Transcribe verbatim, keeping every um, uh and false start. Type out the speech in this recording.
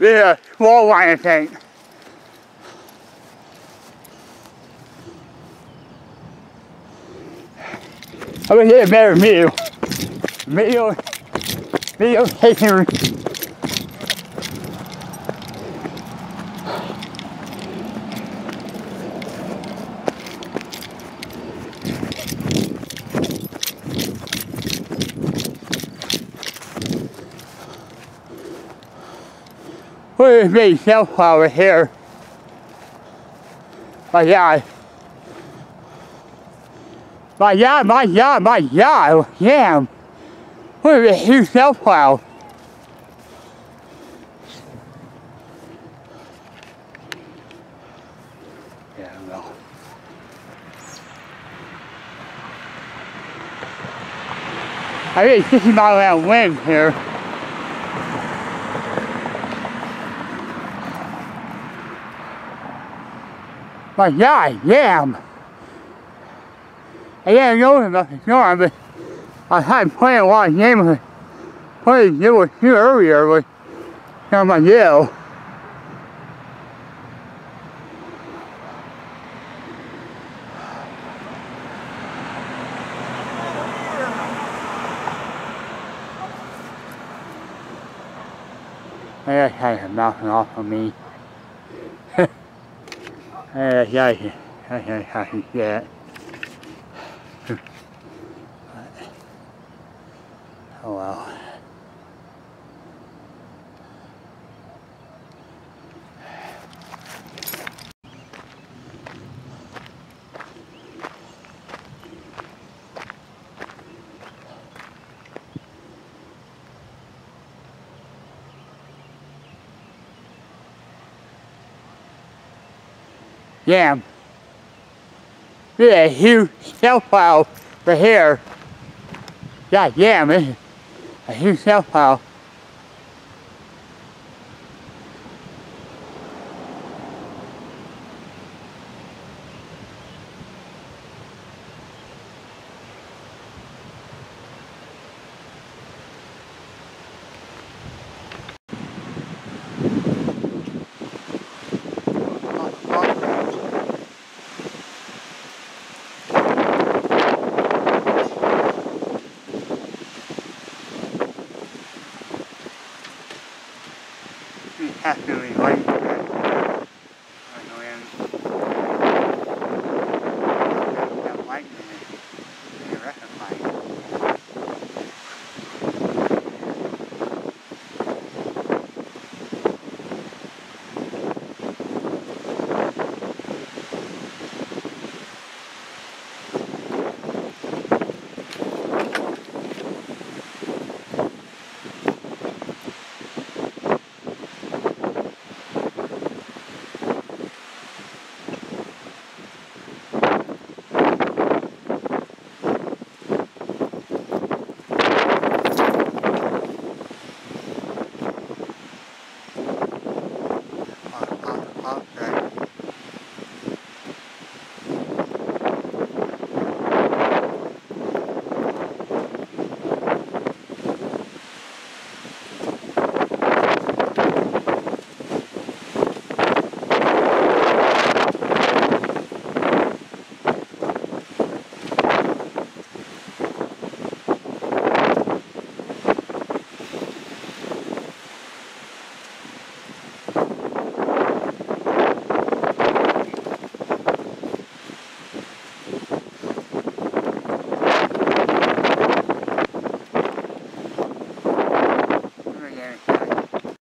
Yeah, small one, I think. I would get a better view. Video, video taking. Look at this big sunflower here. My God. My God, my God, my God. Damn. Look at this huge sunflower. Yeah, I know. I think sixty mile an hour wind here. My God, damn! I didn't know about the storm, but I had played a lot of games with played it was here earlier with some of my deal. I just had him bouncing off of me. Yeah, yeah, yeah, yeah, yeah, yeah. Oh well. Yeah. Yeah, a huge snowplow right here. God damn, it's a huge snowplow.